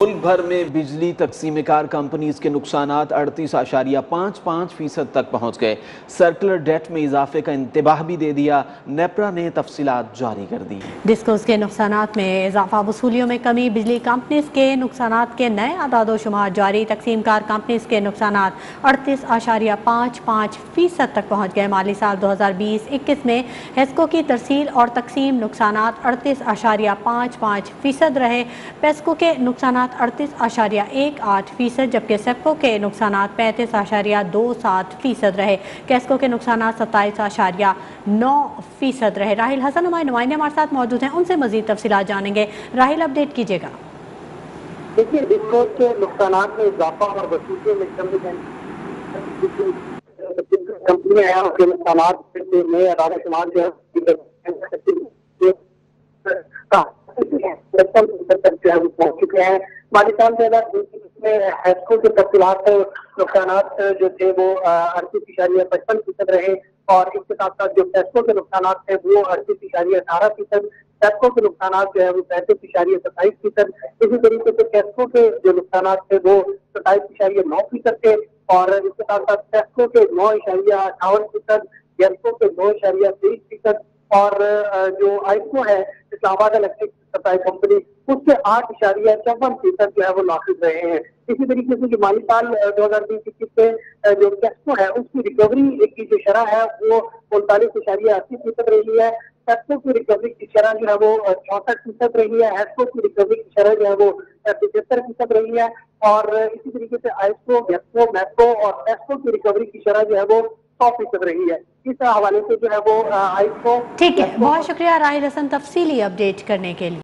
ملک بھر میں بجلی تقسیم کار کمپنیز کے نقصانات 38.55% تک پہنچ گئے۔ سرکلر ڈیٹ میں اضافے کا انتباہ بھی دے دیا۔ نیپرا نے تفصیلات جاری کر دی۔ ڈسکوز کے نقصانات میں اضافہ، وصولیوں میں کمی، بجلی کمپنیز کے نقصانات کے نئے اعداد و شمار جاری۔ تقسیم کار کمپنیز کے نقصانات 38.55% تک پہنچ گئے۔ مالی سال 2020-21 میں ہیسکو کی ترسیل اور تقسیم نقصانات 38.55% رہے۔ پیسکو کے نقصانات 38.18%، جبکہ سیپکو کے نقصانات 35.27% رہے۔ کیسکو کے نقصانات 27.9% رہے۔ راحل حسن نمائندے ہمارے ساتھ موجود ہیں، ان سے مزید تفصیلات جانیں گے۔ راحل، اپڈیٹ کیجیے گا۔ دیکھیے، ڈسکوز کے نقصانات میں اضافہ اور وصولیوں میں کمی کمپنیاں ہیں، اس کے نقصانات نئے اعداد و شمار جو پہنچ چکے ہیں۔ مالی سال 2020 میں ہیسکو کے تفصیلات نقصانات جو تھے وہ 38.55% رہے، اور اس کے ساتھ ساتھ جو پیسکو کے نقصانات تھے وہ 38.18%، سیپکو کے نقصانات جو ہے وہ 35.27%، اسی طریقے سے کیسکو کے جو نقصانات تھے وہ 27.9% تھے، اور اس کے ساتھ ساتھ پیسکو کے 9.58%، گیسکو کے 9.23%، اور جو آئسکو ہے اسلام آباد الیکٹرک سپلائی کمپنی، اس کے 8.54% جو ہے وہ ناقص رہے ہیں۔ اسی طریقے سے جو مالی سال 2020-21 میں جو کیسکو ہے اس کی ریکوری کی جو شرح ہے وہ 39.80% رہی ہے۔ کیسکو کی ریکوری کی شرح جو ہے وہ 64% رہی ہے۔ ہیسکو کی ریکوری کی شرح جو ہے وہ 75% رہی ہے، اور اسی طریقے سے آئسکو، گیسکو، میپکو اور پیسکو کی ریکوری کی شرح جو ہے وہ 100% رہی ہے۔ اس حوالے سے جو ہے وہ آئسکو، ٹھیک ہے، بہت شکریہ راحل حسن تفصیلی اپڈیٹ کرنے کے لیے۔